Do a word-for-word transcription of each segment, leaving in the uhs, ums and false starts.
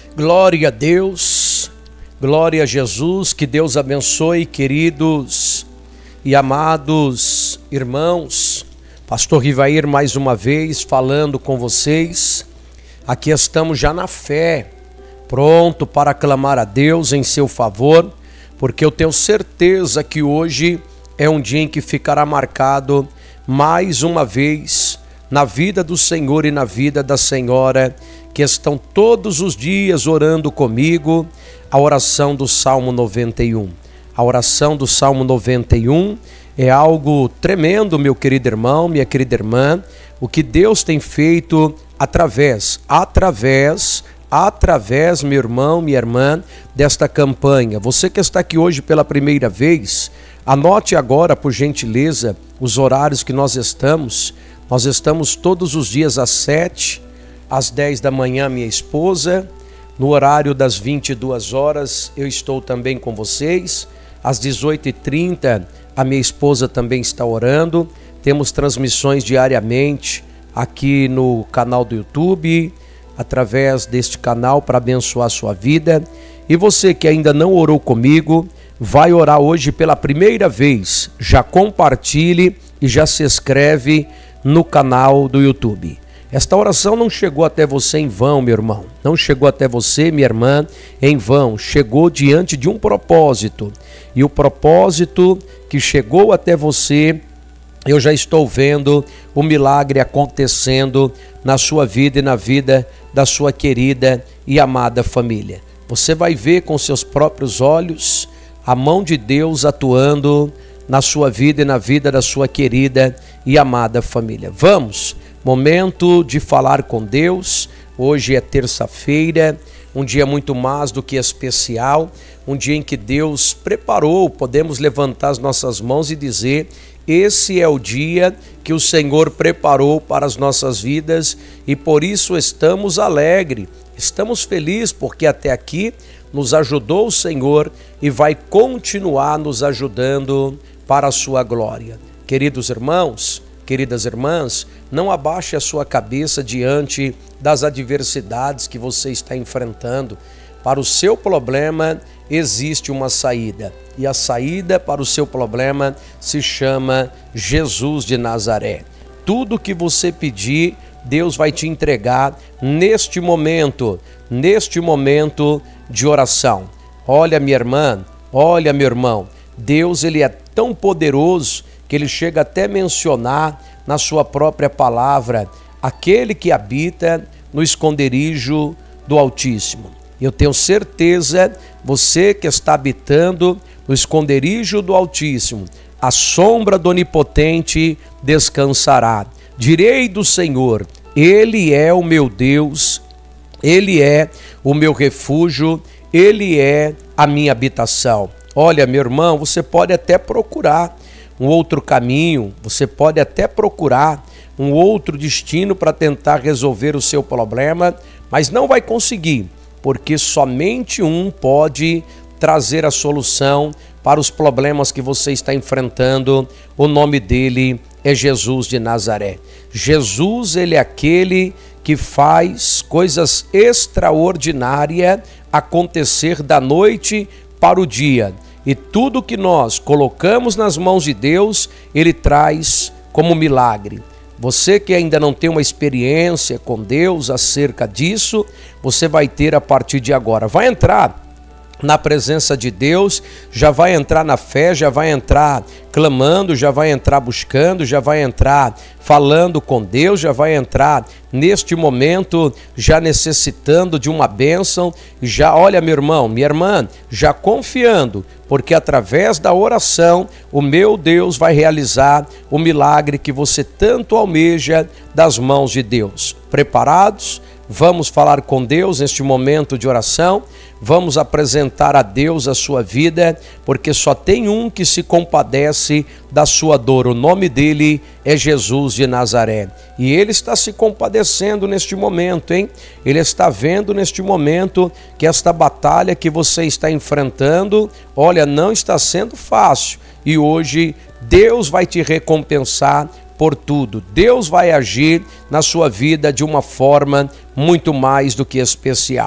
Glória a Deus, glória a Jesus, que Deus abençoe, queridos e amados irmãos. Pastor Rivair mais uma vez falando com vocês. Aqui estamos já na fé, pronto para clamar a Deus em seu favor, porque eu tenho certeza que hoje é um dia em que ficará marcado mais uma vez na vida do Senhor e na vida da Senhora, que estão todos os dias orando comigo, a oração do Salmo noventa e um. A oração do Salmo noventa e um é algo tremendo, meu querido irmão, minha querida irmã, o que Deus tem feito através, através, através, meu irmão, minha irmã, desta campanha. Você que está aqui hoje pela primeira vez, anote agora, por gentileza, os horários que nós estamos. Nós estamos todos os dias às sete, às dez da manhã, minha esposa. No horário das vinte e duas horas, eu estou também com vocês. Às dezoito e trinta, a minha esposa também está orando. Temos transmissões diariamente aqui no canal do YouTube, através deste canal para abençoar a sua vida. E você que ainda não orou comigo, vai orar hoje pela primeira vez. Já compartilhe e já se inscreve no canal do YouTube. Esta oração não chegou até você em vão, meu irmão. Não chegou até você, minha irmã, em vão. Chegou diante de um propósito. E o propósito que chegou até você, eu já estou vendo o milagre acontecendo na sua vida e na vida da sua querida e amada família. Você vai ver com seus próprios olhos a mão de Deus atuando na sua vida e na vida da sua querida e amada família. Vamos, momento de falar com Deus. Hoje é terça-feira, um dia muito mais do que especial, um dia em que Deus preparou, podemos levantar as nossas mãos e dizer: esse é o dia que o Senhor preparou para as nossas vidas e por isso estamos alegres, estamos felizes porque até aqui nos ajudou o Senhor e vai continuar nos ajudando para a sua glória. Queridos irmãos, queridas irmãs, não abaixe a sua cabeça diante das adversidades que você está enfrentando. Para o seu problema existe uma saída, e a saída para o seu problema se chama Jesus de Nazaré. Tudo que você pedir, Deus vai te entregar neste momento, neste momento de oração. Olha, minha irmã, olha, meu irmão, Deus, ele é tão poderoso que ele chega até a mencionar na sua própria palavra aquele que habita no esconderijo do Altíssimo. Eu tenho certeza, você que está habitando no esconderijo do Altíssimo, a sombra do Onipotente descansará. Direi do Senhor, ele é o meu Deus, ele é o meu refúgio, ele é a minha habitação. Olha, meu irmão, você pode até procurar um outro caminho, você pode até procurar um outro destino para tentar resolver o seu problema, mas não vai conseguir, porque somente um pode trazer a solução para os problemas que você está enfrentando. O nome dele é Jesus de Nazaré. Jesus, ele é aquele que faz coisas extraordinárias acontecer da noite para o dia. E tudo que nós colocamos nas mãos de Deus, ele traz como milagre. Você que ainda não tem uma experiência com Deus acerca disso, você vai ter a partir de agora. Vai entrar na presença de Deus, já vai entrar na fé, já vai entrar clamando, já vai entrar buscando, já vai entrar falando com Deus, já vai entrar neste momento já necessitando de uma bênção, já, olha, meu irmão, minha irmã, já confiando, porque através da oração o meu Deus vai realizar o milagre que você tanto almeja das mãos de Deus. Preparados? Vamos falar com Deus neste momento de oração, vamos apresentar a Deus a sua vida, porque só tem um que se compadece da sua dor. O nome dele é Jesus de Nazaré. E ele está se compadecendo neste momento, hein? Ele está vendo neste momento que esta batalha que você está enfrentando, olha, não está sendo fácil. E hoje Deus vai te recompensar por tudo. Deus vai agir na sua vida de uma forma muito mais do que especial.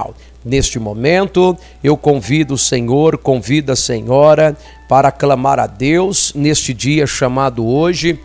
neste momento. Eu convido o Senhor, convido a Senhora para clamar a Deus neste dia chamado hoje,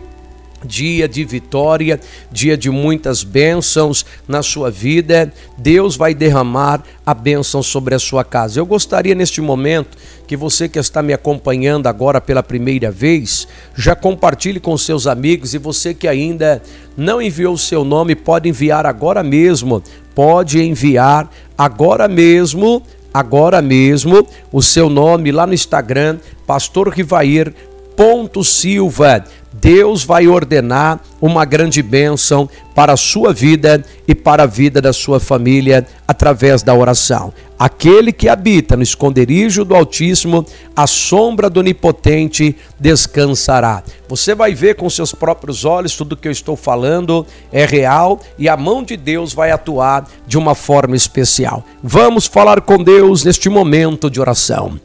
dia de vitória, dia de muitas bênçãos na sua vida. Deus vai derramar a bênção sobre a sua casa. Eu gostaria neste momento que você que está me acompanhando agora pela primeira vez, já compartilhe com seus amigos, e você que ainda não enviou o seu nome, pode enviar agora mesmo, pode enviar agora mesmo, agora mesmo o seu nome lá no Instagram, Pastor Rivair ponto Silva. Deus vai ordenar uma grande bênção para a sua vida e para a vida da sua família através da oração. Aquele que habita no esconderijo do Altíssimo, a sombra do Onipotente descansará. Você vai ver com seus próprios olhos, tudo que eu estou falando é real e a mão de Deus vai atuar de uma forma especial. Vamos falar com Deus neste momento de oração.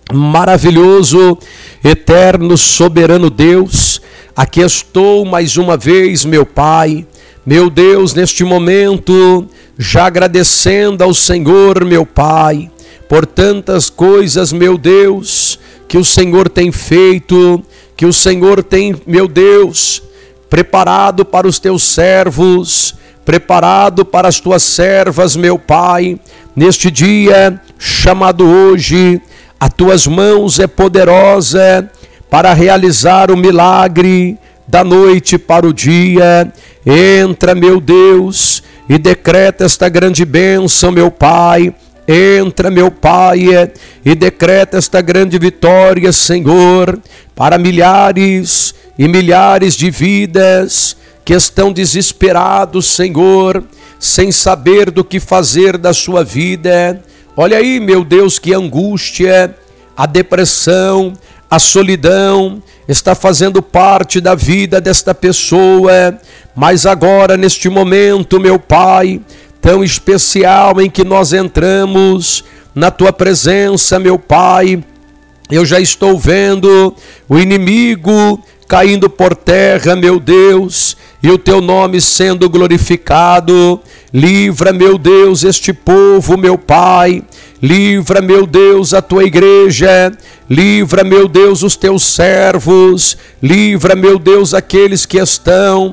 Maravilhoso, eterno, soberano Deus, aqui estou mais uma vez, meu Pai, meu Deus, neste momento, já agradecendo ao Senhor, meu Pai, por tantas coisas, meu Deus, que o Senhor tem feito, que o Senhor tem, meu Deus, preparado para os teus servos, preparado para as tuas servas, meu Pai, neste dia chamado hoje. As tuas mãos é poderosa para realizar o milagre da noite para o dia. Entra, meu Deus, e decreta esta grande bênção, meu Pai. Entra, meu Pai, e decreta esta grande vitória, Senhor, para milhares e milhares de vidas que estão desesperados, Senhor, sem saber do que fazer da sua vida. Olha aí, meu Deus, que angústia, a depressão, a solidão está fazendo parte da vida desta pessoa. Mas agora, neste momento, meu Pai, tão especial em que nós entramos na Tua presença, meu Pai, eu já estou vendo o inimigo caindo por terra, meu Deus, e o Teu nome sendo glorificado. Livra, meu Deus, este povo, meu Pai. Livra, meu Deus, a Tua igreja. Livra, meu Deus, os Teus servos. Livra, meu Deus, aqueles que estão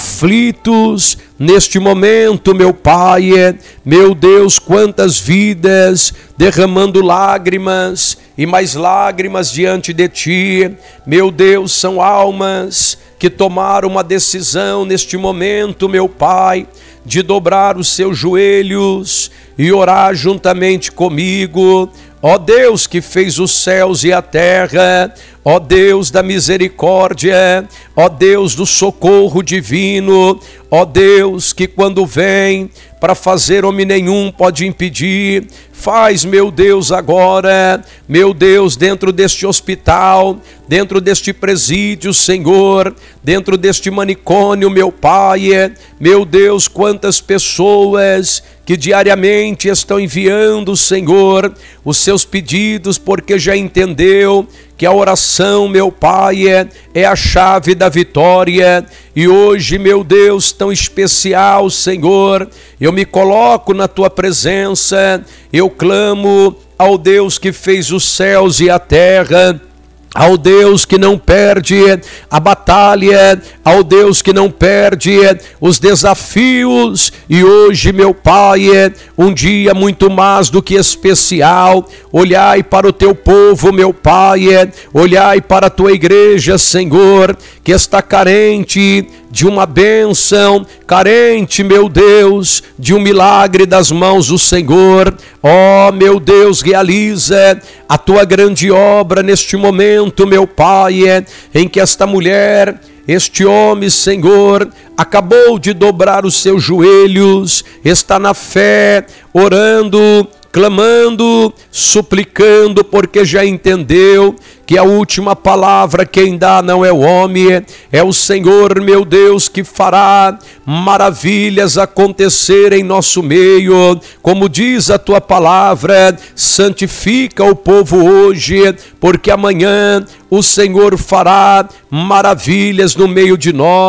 aflitos neste momento, meu Pai. Meu Deus, quantas vidas derramando lágrimas e mais lágrimas diante de Ti. Meu Deus, são almas que tomaram uma decisão neste momento, meu Pai, de dobrar os seus joelhos e orar juntamente comigo. Ó Deus que fez os céus e a terra, ó Deus da misericórdia, ó Deus do socorro divino, ó Deus que quando vem para fazer homem nenhum pode impedir, faz, meu Deus, agora, meu Deus, dentro deste hospital, dentro deste presídio, Senhor, dentro deste manicômio, meu Pai, meu Deus, quantas pessoas que diariamente estão enviando, Senhor, os seus pedidos, porque já entendeu que a oração, meu Pai, é, é a chave da vitória. E hoje, meu Deus, tão especial, Senhor, eu me coloco na Tua presença, eu clamo ao Deus que fez os céus e a terra, ao Deus que não perde a batalha, ao Deus que não perde os desafios. E hoje, meu Pai, um dia muito mais do que especial. Olhai para o Teu povo, meu Pai, olhai para a Tua igreja, Senhor, que está carente de uma bênção, carente, meu Deus, de um milagre das mãos do Senhor. Ó, meu Deus, realiza a Tua grande obra neste momento, meu Pai, em que esta mulher, este homem, Senhor, acabou de dobrar os seus joelhos, está na fé, orando, clamando, suplicando, porque já entendeu que a última palavra quem dá não é o homem, é o Senhor, meu Deus, que fará maravilhas acontecer em nosso meio. Como diz a Tua palavra, santifica o povo hoje, porque amanhã o Senhor fará maravilhas no meio de nós.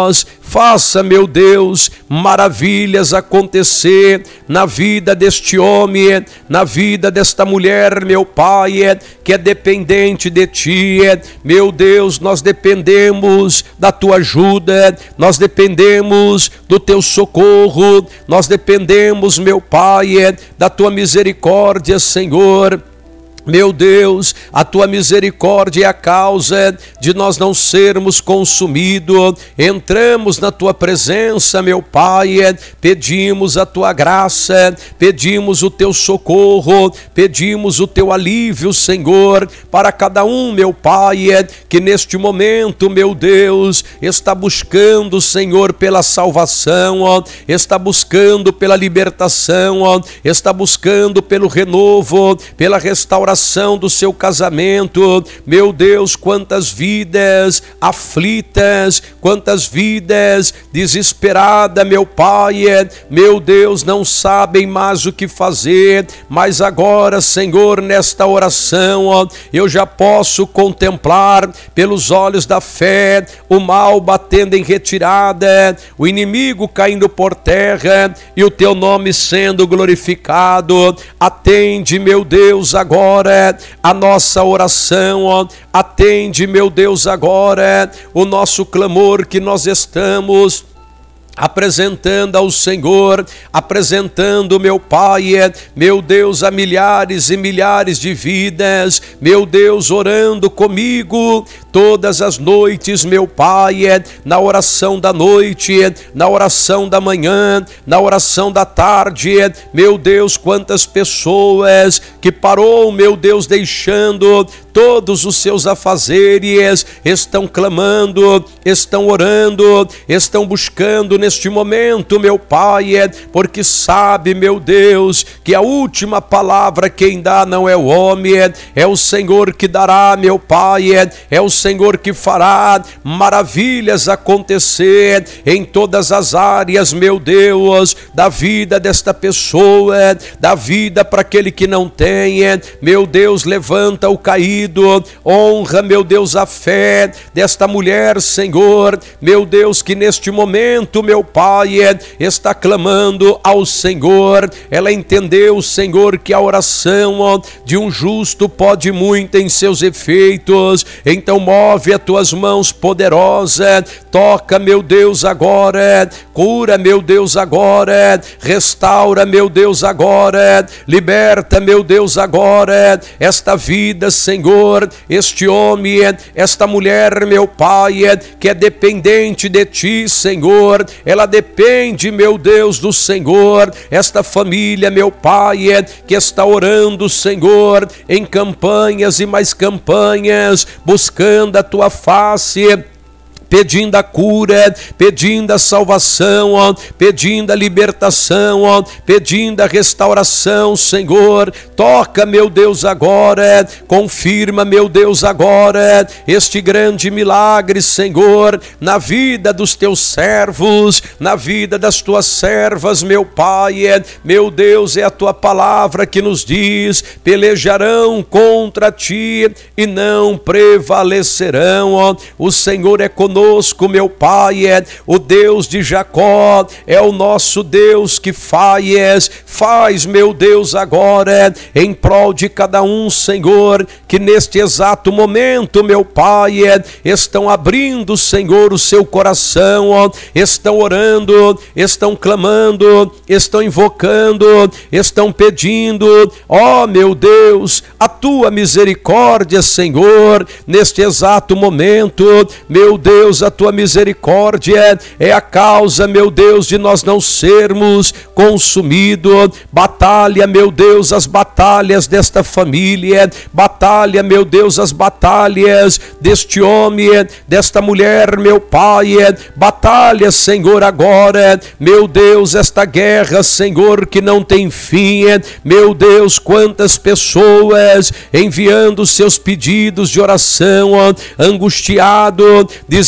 faça, meu Deus, maravilhas acontecer na vida deste homem, na vida desta mulher, meu Pai, que é dependente de Ti. Meu Deus, nós dependemos da Tua ajuda, nós dependemos do Teu socorro, nós dependemos, meu Pai, da Tua misericórdia, Senhor. Meu Deus, a Tua misericórdia é a causa de nós não sermos consumidos. Entramos na Tua presença, meu Pai, pedimos a Tua graça, pedimos o Teu socorro, pedimos o Teu alívio, Senhor, para cada um, meu Pai, que neste momento, meu Deus, está buscando, Senhor, pela salvação, está buscando pela libertação, está buscando pelo renovo, pela restauração do seu casamento. Meu Deus, quantas vidas aflitas, quantas vidas desesperadas, meu Pai, meu Deus, não sabem mais o que fazer, mas agora, Senhor, nesta oração, eu já posso contemplar pelos olhos da fé o mal batendo em retirada, o inimigo caindo por terra e o Teu nome sendo glorificado. Atende, meu Deus, agora a nossa oração, atende, meu Deus, agora o nosso clamor que nós estamos apresentando ao Senhor, apresentando, meu Pai, meu Deus, a milhares e milhares de vidas, meu Deus, orando comigo todas as noites, meu Pai, na oração da noite, na oração da manhã, na oração da tarde. Meu Deus, quantas pessoas que parou, meu Deus, deixando todos os seus afazeres, estão clamando, estão orando, estão buscando neste momento, meu Pai, porque sabe, meu Deus, que a última palavra quem dá não é o homem, é o Senhor que dará, meu Pai, é o Senhor que fará maravilhas acontecer em todas as áreas, meu Deus, da vida desta pessoa, da vida para aquele que não tem. Meu Deus, levanta o caído, honra, meu Deus, a fé desta mulher, Senhor, meu Deus, que neste momento, meu Pai, está clamando ao Senhor. Ela entendeu, Senhor, que a oração de um justo pode muito em seus efeitos. Então move as tuas mãos poderosas, toca, meu Deus, agora, cura, meu Deus, agora, restaura, meu Deus, agora, liberta, meu Deus, agora, esta vida, Senhor, este homem, esta mulher, meu Pai, que é dependente de Ti, Senhor, ela depende, meu Deus, do Senhor, esta família, meu Pai, que está orando, Senhor, em campanhas e mais campanhas, buscando a Tua face, pedindo a cura, pedindo a salvação, pedindo a libertação, pedindo a restauração, Senhor. Toca, meu Deus, agora, confirma, meu Deus, agora, este grande milagre, Senhor, na vida dos Teus servos, na vida das Tuas servas, meu Pai. Meu Deus, é a Tua palavra que nos diz: pelejarão contra Ti e não prevalecerão. O Senhor é conosco, meu Pai, é o Deus de Jacó, é o nosso Deus que faz, faz, meu Deus, agora, em prol de cada um, Senhor, que neste exato momento, meu Pai, estão abrindo, Senhor, o seu coração, estão orando, estão clamando, estão invocando, estão pedindo, ó, meu Deus, a Tua misericórdia, Senhor, neste exato momento, meu Deus, a Tua misericórdia é a causa, meu Deus, de nós não sermos consumidos. Batalha, meu Deus, as batalhas desta família, batalha, meu Deus, as batalhas deste homem, desta mulher, meu Pai, batalha, Senhor, agora, meu Deus, esta guerra, Senhor, que não tem fim. Meu Deus, quantas pessoas enviando seus pedidos de oração, angustiado, desesperado,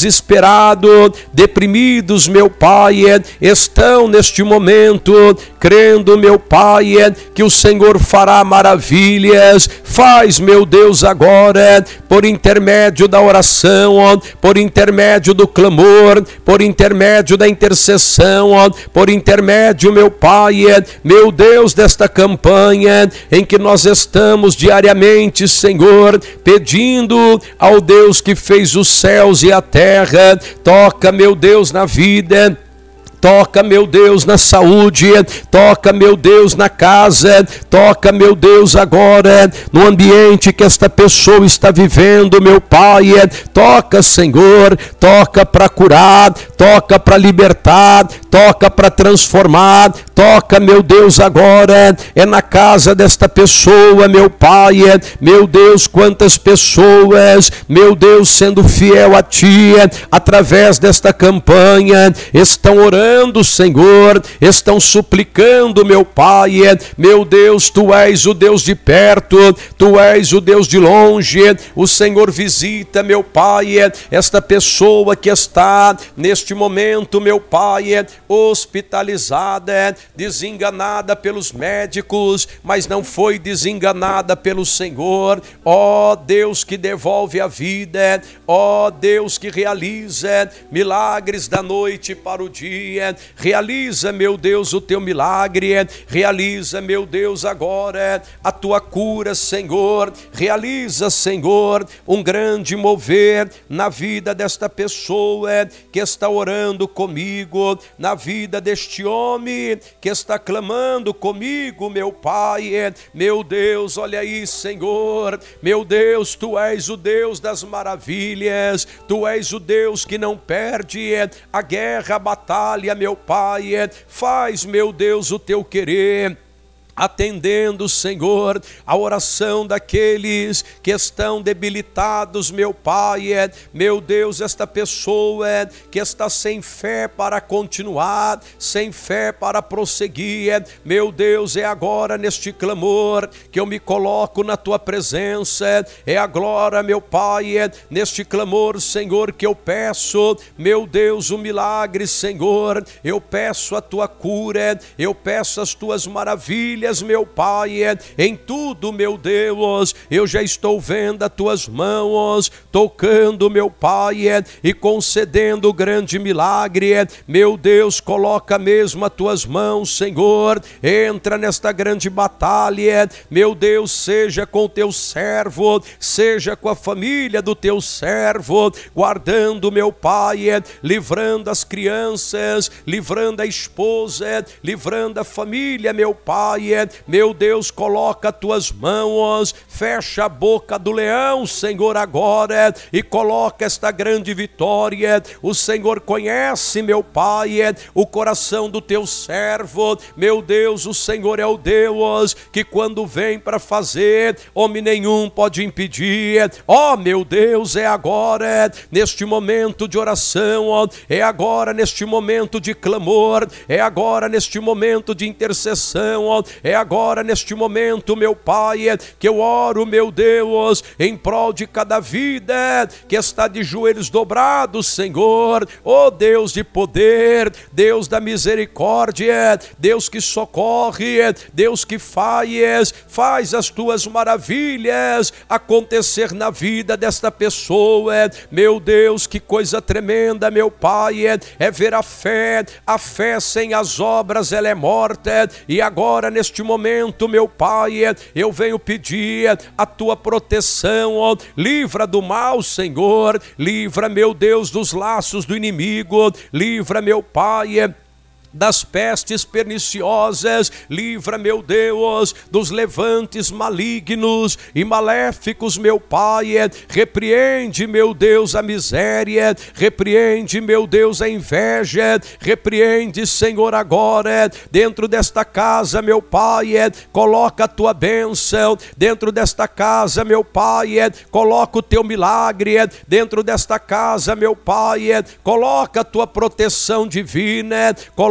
desesperados, deprimidos, meu Pai, estão neste momento crendo, meu Pai, que o Senhor fará maravilhas. Faz, meu Deus, agora, por intermédio da oração, por intermédio do clamor, por intermédio da intercessão, por intermédio, meu Pai, meu Deus, desta campanha em que nós estamos diariamente, Senhor, pedindo ao Deus que fez os céus e a terra. Toca, meu Deus, na vida. Toca, meu Deus, na saúde, toca, meu Deus, na casa, toca, meu Deus, agora no ambiente que esta pessoa está vivendo, meu Pai. Toca, Senhor, toca para curar, toca para libertar, toca para transformar, toca, meu Deus, agora é na casa desta pessoa, meu Pai. Meu Deus, quantas pessoas, meu Deus, sendo fiel a Ti, através desta campanha, estão orando, Senhor, estão suplicando, meu Pai. Meu Deus, Tu és o Deus de perto, Tu és o Deus de longe. O Senhor visita, meu Pai, esta pessoa que está neste momento, meu Pai, hospitalizada, desenganada pelos médicos, mas não foi desenganada pelo Senhor. Ó Deus que devolve a vida, ó Deus que realiza milagres da noite para o dia. Realiza, meu Deus, o Teu milagre. Realiza, meu Deus, agora a Tua cura, Senhor. Realiza, Senhor, um grande mover na vida desta pessoa que está orando comigo, na vida deste homem que está clamando comigo, meu Pai. Meu Deus, olha aí, Senhor. Meu Deus, Tu és o Deus das maravilhas. Tu és o Deus que não perde a guerra, a batalha, meu Pai. Faz, meu Deus, o Teu querer, atendendo, Senhor, a oração daqueles que estão debilitados, meu Pai. Meu Deus, esta pessoa que está sem fé para continuar, sem fé para prosseguir, meu Deus, é agora neste clamor que eu me coloco na Tua presença. É agora, meu Pai, neste clamor, Senhor, que eu peço, meu Deus, o milagre, Senhor. Eu peço a Tua cura, eu peço as Tuas maravilhas, meu Pai. Em tudo, meu Deus, eu já estou vendo as Tuas mãos tocando, meu Pai, e concedendo o grande milagre. Meu Deus, coloca mesmo as Tuas mãos, Senhor. Entra nesta grande batalha, meu Deus, seja com o Teu servo, seja com a família do Teu servo, guardando, meu Pai, livrando as crianças, livrando a esposa, livrando a família, meu Pai. Meu Deus, coloca as Tuas mãos, fecha a boca do leão, Senhor, agora, e coloca esta grande vitória. O Senhor conhece, meu Pai, o coração do Teu servo. Meu Deus, o Senhor é o Deus que quando vem para fazer, homem nenhum pode impedir. Ó, meu Deus, é agora, neste momento de oração, é agora neste momento de clamor, é agora neste momento de intercessão, é agora neste momento, meu Pai, que eu oro, meu Deus, em prol de cada vida que está de joelhos dobrados, Senhor. Ó Deus de poder, Deus da misericórdia, Deus que socorre, Deus que faz, faz as Tuas maravilhas acontecer na vida desta pessoa. Meu Deus, que coisa tremenda, meu Pai, é ver a fé. A fé sem as obras, ela é morta. E agora, neste momento, meu Pai, eu venho pedir a Tua proteção. Livra do mal, Senhor. Livra, meu Deus, dos laços do inimigo. Livra, meu Pai, das pestes perniciosas. Livra, meu Deus, dos levantes malignos e maléficos, meu Pai. Repreende, meu Deus, a miséria. Repreende, meu Deus, a inveja. Repreende, Senhor, agora dentro desta casa, meu Pai. Coloca a Tua bênção dentro desta casa, meu Pai. Coloca o Teu milagre dentro desta casa, meu Pai. Coloca a Tua proteção divina. Coloca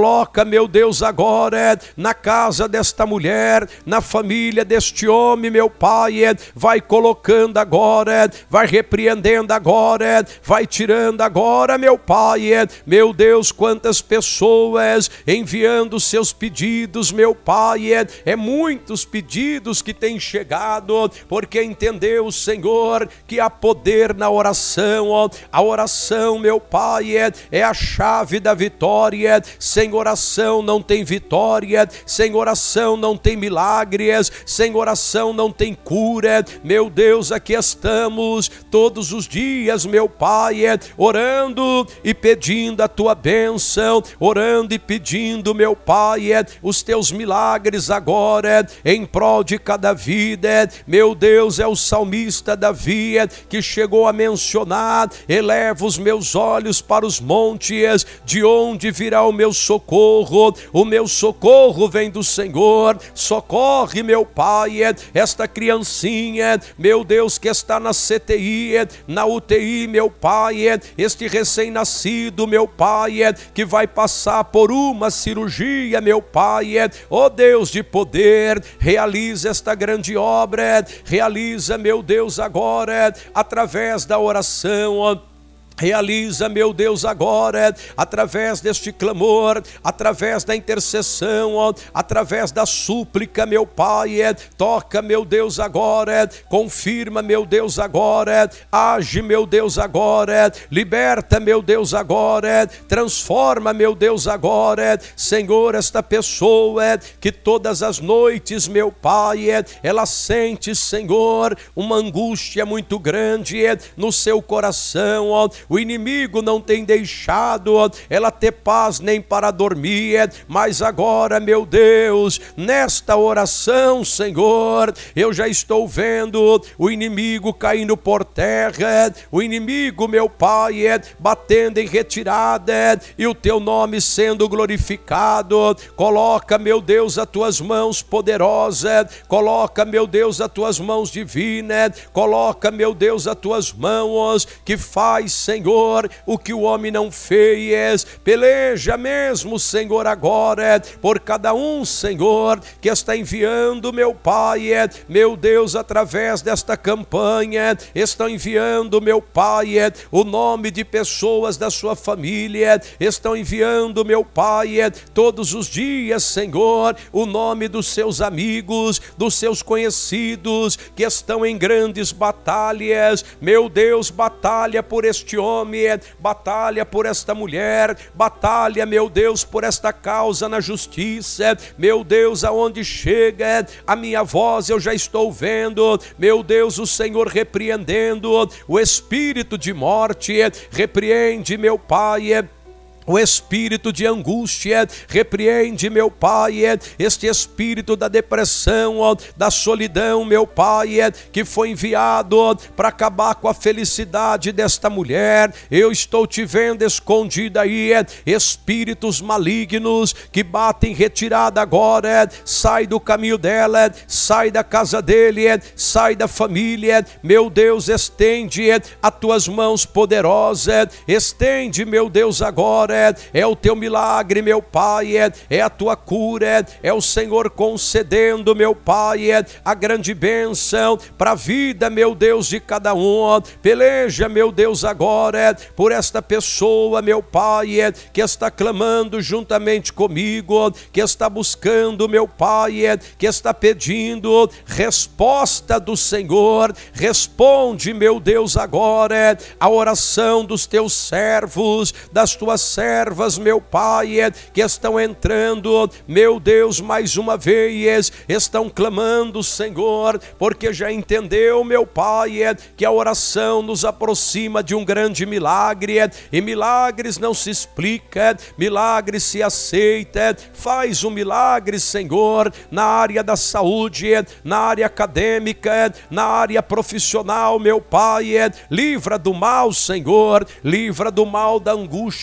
coloca, meu Deus, agora na casa desta mulher, na família deste homem, meu Pai, vai colocando agora, vai repreendendo agora, vai tirando agora, meu Pai, meu Deus, quantas pessoas enviando seus pedidos, meu Pai, é, é muitos pedidos que têm chegado, porque entendeu, Senhor, que há poder na oração, ó, a oração, meu Pai, é, é a chave da vitória. Sem oração não tem vitória, sem oração não tem milagres, sem oração não tem cura. Meu Deus, aqui estamos todos os dias, meu Pai, é, orando e pedindo a tua bênção, orando e pedindo, meu Pai, é, os teus milagres agora, é, em prol de cada vida. É, meu Deus, é o salmista Davi é, que chegou a mencionar: eleva os meus olhos para os montes, de onde virá o meu socorro? O meu socorro vem do Senhor. Socorre, meu Pai, é, esta criancinha, meu Deus, que está na C T I, é, na U T I, meu Pai, é, este recém-nascido, meu Pai, é, que vai passar por uma cirurgia, meu Pai, é, ó Deus de poder, realiza esta grande obra, é, realiza, meu Deus, agora, é, através da oração, ó. Realiza, meu Deus, agora, através deste clamor, através da intercessão, ó, através da súplica, meu Pai, é, toca, meu Deus, agora, é, confirma, meu Deus, agora, é, age, meu Deus, agora, é, liberta, meu Deus, agora, é, transforma, meu Deus, agora, é, Senhor, esta pessoa é, que todas as noites, meu Pai, é, ela sente, Senhor, uma angústia muito grande é, no seu coração, ó. O inimigo não tem deixado ela ter paz nem para dormir, mas agora, meu Deus, nesta oração, Senhor, eu já estou vendo o inimigo caindo por terra, o inimigo, meu Pai, batendo em retirada e o teu nome sendo glorificado. Coloca, meu Deus, as tuas mãos poderosas, coloca, meu Deus, as tuas mãos divinas, coloca, meu Deus, as tuas mãos que faz, Senhor, Senhor, o que o homem não fez. Peleja mesmo, Senhor, agora por cada um, Senhor, que está enviando, meu Pai, meu Deus, através desta campanha, estão enviando, meu Pai, o nome de pessoas da sua família, estão enviando, meu Pai, todos os dias, Senhor, o nome dos seus amigos, dos seus conhecidos, que estão em grandes batalhas. Meu Deus, batalha por este homem, batalha por esta mulher, batalha, meu Deus, por esta causa na justiça. Meu Deus, aonde chega a minha voz, eu já estou vendo, meu Deus, o Senhor repreendendo o espírito de morte. Repreende, meu Pai, o espírito de angústia, repreende, meu Pai, este espírito da depressão, da solidão, meu Pai, que foi enviado para acabar com a felicidade desta mulher. Eu estou te vendo escondida aí, espíritos malignos que batem retirada agora. Sai do caminho dela, sai da casa dele, sai da família. Meu Deus, estende as tuas mãos poderosas, estende, meu Deus, agora. É o teu milagre, meu Pai, é, é a tua cura, é o Senhor concedendo, meu Pai, é a grande bênção para a vida, meu Deus, de cada um. Peleja, meu Deus, agora por esta pessoa, meu Pai, é, que está clamando juntamente comigo, que está buscando, meu Pai, é, que está pedindo resposta do Senhor. Responde, meu Deus, agora a oração dos teus servos, das tuas servas, servas, meu Pai, que estão entrando, meu Deus, mais uma vez, estão clamando, Senhor, porque já entendeu, meu Pai, que a oração nos aproxima de um grande milagre, e milagres não se explica, milagres se aceita. Faz um milagre, Senhor, na área da saúde, na área acadêmica, na área profissional, meu Pai, livra do mal, Senhor, livra do mal da angústia,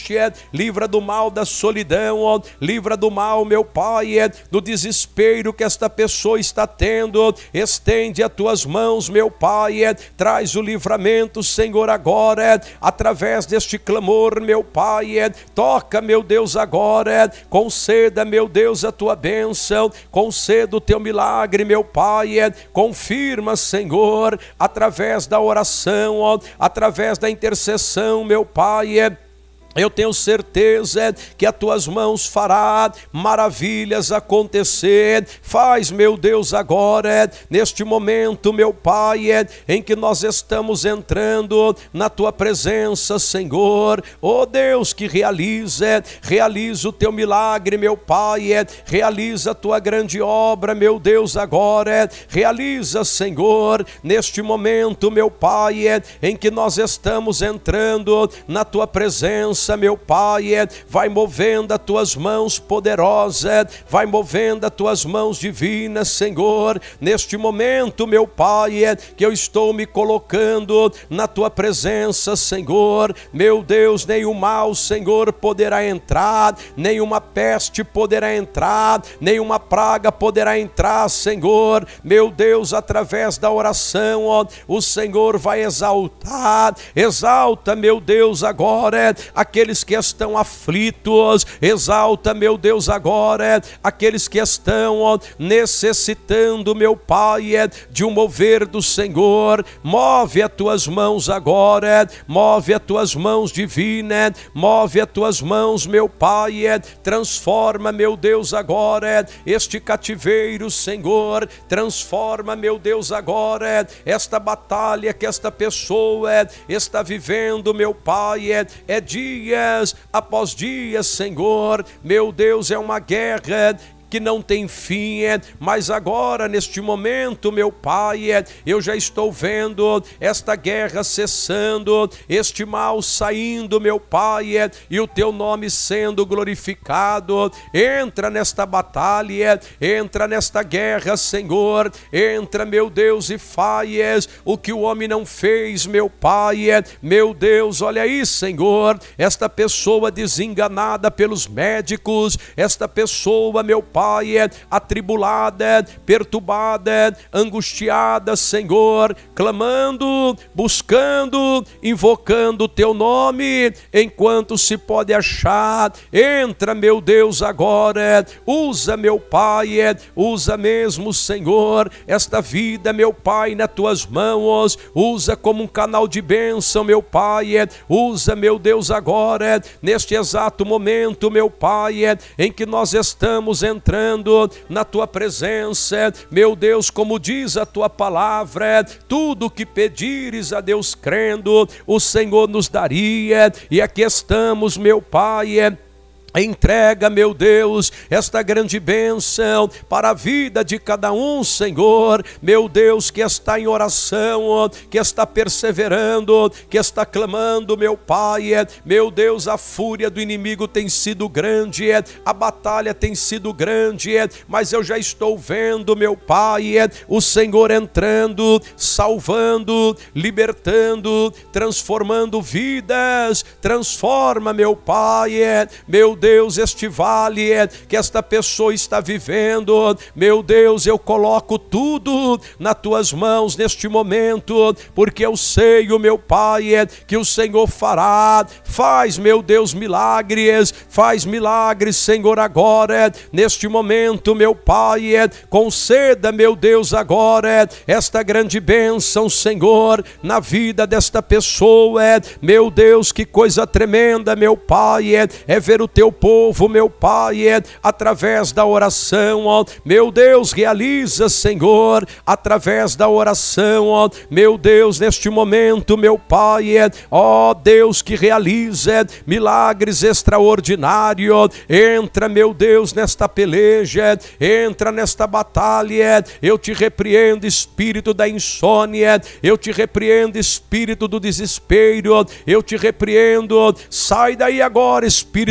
livra do mal da solidão, ó, livra do mal, meu Pai, é, do desespero que esta pessoa está tendo. Estende as tuas mãos, meu Pai, é, traz o livramento, Senhor, agora, é, através deste clamor, meu Pai, é, toca, meu Deus, agora, é, conceda, meu Deus, a tua bênção, conceda o teu milagre, meu Pai, é, confirma, Senhor, através da oração, ó, através da intercessão, meu Pai, é, eu tenho certeza que as tuas mãos fará maravilhas acontecer. Faz, meu Deus, agora, neste momento, meu Pai, em que nós estamos entrando na tua presença, Senhor. Oh Deus, que realiza, realiza o teu milagre, meu Pai, realiza a tua grande obra, meu Deus, agora. Realiza, Senhor, neste momento, meu Pai, em que nós estamos entrando na tua presença, meu Pai, vai movendo as tuas mãos poderosas, vai movendo as tuas mãos divinas, Senhor, neste momento, meu Pai, que eu estou me colocando na tua presença, Senhor. Meu Deus, nenhum mal, Senhor, poderá entrar, nenhuma peste poderá entrar, nenhuma praga poderá entrar, Senhor. Meu Deus, através da oração, ó, o Senhor vai exaltar, exalta, meu Deus, agora, aquele aqueles que estão aflitos, exalta, meu Deus, agora, aqueles que estão ó, necessitando, meu Pai, de um mover do Senhor. Move as tuas mãos agora, move as tuas mãos divinas, move as tuas mãos, meu Pai, transforma, meu Deus, agora, este cativeiro, Senhor, transforma, meu Deus, agora, esta batalha que esta pessoa está vivendo, meu Pai, é, é dia dias após dias, Senhor, meu Deus, é uma guerra que não tem fim, mas agora, neste momento, meu Pai, eu já estou vendo esta guerra cessando, este mal saindo, meu Pai, e o teu nome sendo glorificado. Entra nesta batalha, entra nesta guerra, Senhor, entra, meu Deus, e faz o que o homem não fez, meu Pai, meu Deus, olha aí, Senhor, esta pessoa desenganada pelos médicos, esta pessoa, meu Pai, Pai, atribulada, perturbada, angustiada, Senhor, clamando, buscando, invocando o teu nome, enquanto se pode achar. Entra, meu Deus, agora, usa, meu Pai, usa mesmo, Senhor, esta vida, meu Pai, nas tuas mãos, usa como um canal de bênção, meu Pai, usa, meu Deus, agora, neste exato momento, meu Pai, em que nós estamos entrando entrando na tua presença, meu Deus, como diz a tua palavra, tudo que pedires a Deus crendo, o Senhor nos daria, e aqui estamos, meu Pai, entrega, meu Deus, esta grande bênção para a vida de cada um, Senhor, meu Deus, que está em oração, que está perseverando, que está clamando, meu Pai, meu Deus, a fúria do inimigo tem sido grande, a batalha tem sido grande, mas eu já estou vendo, meu Pai, o Senhor entrando, salvando, libertando, transformando vidas. Transforma, meu Pai, meu Deus, Deus, este vale que esta pessoa está vivendo, meu Deus, eu coloco tudo nas tuas mãos neste momento, porque eu sei, o meu Pai, que o Senhor fará. Faz, meu Deus, milagres, faz milagres, Senhor, agora, neste momento, meu Pai, conceda, meu Deus, agora, esta grande bênção, Senhor, na vida desta pessoa. Meu Deus, que coisa tremenda, meu Pai, é ver o teu povo, meu Pai, através da oração, ó, meu Deus, realiza, Senhor, através da oração, ó, meu Deus, neste momento, meu Pai, ó Deus, que realiza milagres extraordinários. Entra, meu Deus, nesta peleja, entra nesta batalha. Eu te repreendo, espírito da insônia, eu te repreendo, espírito do desespero, eu te repreendo. Sai daí agora, espírito maligno,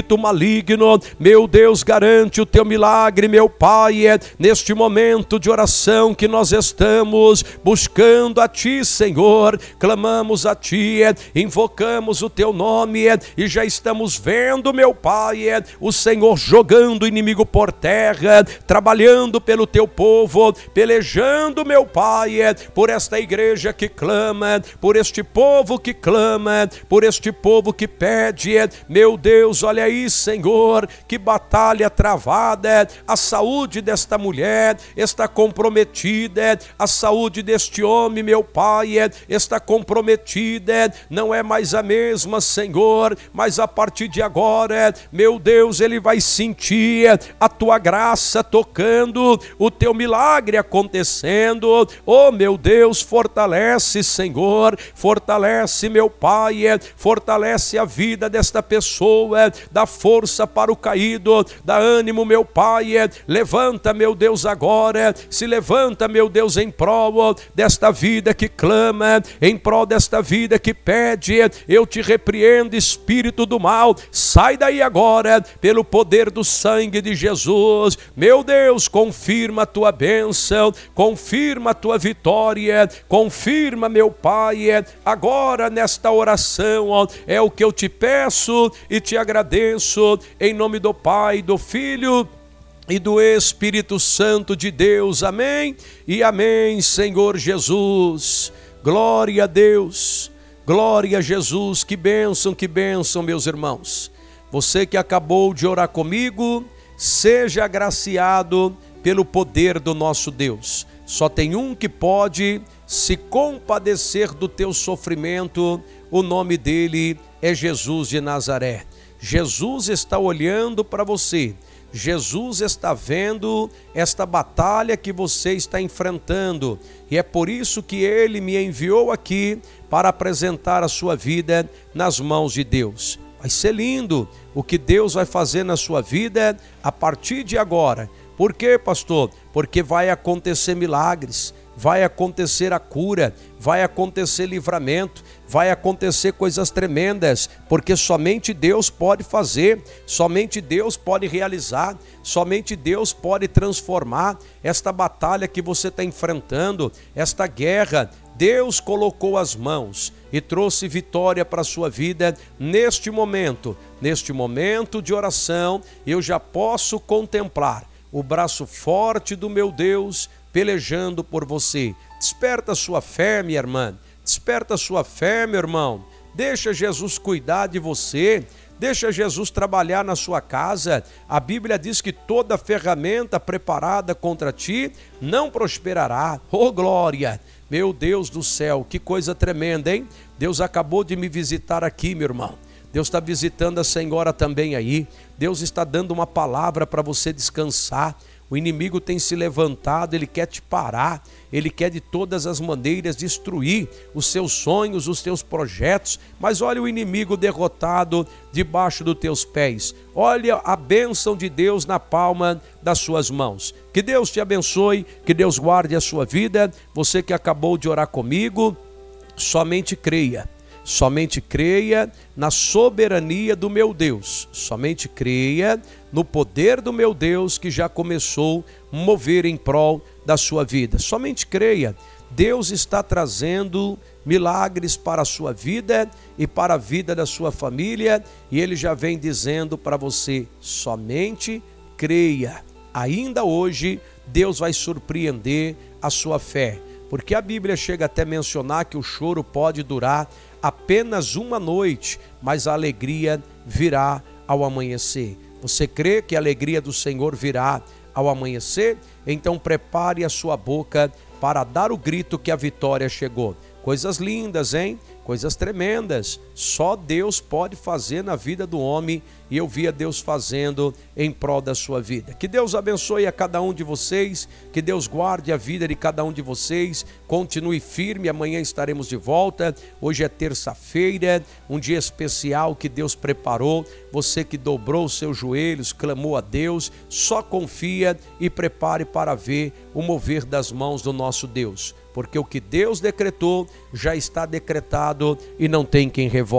maligno. Meu Deus, garante o teu milagre, meu Pai, é neste momento de oração que nós estamos buscando a Ti, Senhor, clamamos a Ti, é, invocamos o Teu nome, é, e já estamos vendo, meu Pai, é, o Senhor jogando o inimigo por terra, trabalhando pelo Teu povo, pelejando, meu Pai, é, por esta igreja que clama, por este povo que clama, por este povo que pede, é, meu Deus, olha aí, Senhor, que batalha travada, a saúde desta mulher está comprometida, a saúde deste homem, meu Pai, está comprometida, não é mais a mesma, Senhor, mas a partir de agora, meu Deus, ele vai sentir a Tua graça tocando, o Teu milagre acontecendo. Oh, meu Deus, fortalece, Senhor, fortalece, meu Pai, fortalece a vida desta pessoa, dá força para o caído, dá ânimo, meu Pai, levanta, meu Deus, agora, se levanta, meu Deus, em prol desta vida que clama, em prol desta vida que pede. Eu te repreendo, espírito do mal, sai daí agora, pelo poder do sangue de Jesus. Meu Deus, confirma a Tua bênção, confirma a Tua vitória, confirma, meu Pai, agora nesta oração, é o que eu te peço e te agradeço, em nome do Pai, do Filho e do Espírito Santo de Deus. Amém e amém, Senhor Jesus. Glória a Deus, glória a Jesus. Que bênção, que bênção, meus irmãos. Você que acabou de orar comigo, seja agraciado pelo poder do nosso Deus. Só tem um que pode se compadecer do teu sofrimento, o nome dele é Jesus de Nazaré. Jesus está olhando para você, Jesus está vendo esta batalha que você está enfrentando, e é por isso que Ele me enviou aqui para apresentar a sua vida nas mãos de Deus. Vai ser lindo o que Deus vai fazer na sua vida a partir de agora. Por quê, pastor? Porque vai acontecer milagres, vai acontecer a cura, vai acontecer livramento, vai acontecer coisas tremendas, porque somente Deus pode fazer, somente Deus pode realizar, somente Deus pode transformar esta batalha que você está enfrentando, esta guerra. Deus colocou as mãos e trouxe vitória para a sua vida neste momento. Neste momento de oração, eu já posso contemplar o braço forte do meu Deus pelejando por você. Desperta a sua fé, minha irmã. Desperta a sua fé, meu irmão. Deixa Jesus cuidar de você. Deixa Jesus trabalhar na sua casa. A Bíblia diz que toda ferramenta preparada contra ti não prosperará. Oh, glória! Meu Deus do céu, que coisa tremenda, hein? Deus acabou de me visitar aqui, meu irmão. Deus está visitando a senhora também aí. Deus está dando uma palavra para você descansar. O inimigo tem se levantado, ele quer te parar, ele quer de todas as maneiras destruir os seus sonhos, os teus projetos, mas olha o inimigo derrotado debaixo dos teus pés. Olha a bênção de Deus na palma das suas mãos. Que Deus te abençoe, que Deus guarde a sua vida. Você que acabou de orar comigo, somente creia. Somente creia na soberania do meu Deus. Somente creia no poder do meu Deus que já começou a mover em prol da sua vida. Somente creia. Deus está trazendo milagres para a sua vida e para a vida da sua família. E Ele já vem dizendo para você, somente creia. Ainda hoje, Deus vai surpreender a sua fé. Porque a Bíblia chega até a mencionar que o choro pode durar apenas uma noite, mas a alegria virá ao amanhecer. Você crê que a alegria do Senhor virá ao amanhecer? Então prepare a sua boca para dar o grito que a vitória chegou. Coisas lindas, hein? Coisas tremendas. Só Deus pode fazer na vida do homem, e eu via Deus fazendo em prol da sua vida. Que Deus abençoe a cada um de vocês, que Deus guarde a vida de cada um de vocês. Continue firme, amanhã estaremos de volta. Hoje é terça-feira, um dia especial que Deus preparou. Você que dobrou os seus joelhos, clamou a Deus, só confia e prepare para ver o mover das mãos do nosso Deus. Porque o que Deus decretou já está decretado e não tem quem revogue.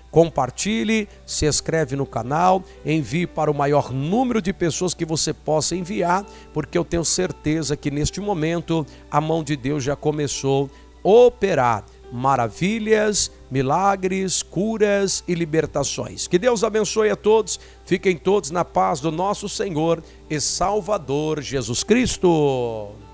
Compartilhe, se inscreve no canal, envie para o maior número de pessoas que você possa enviar, porque eu tenho certeza que neste momento a mão de Deus já começou a operar maravilhas, milagres, curas e libertações. Que Deus abençoe a todos, fiquem todos na paz do nosso Senhor e Salvador Jesus Cristo.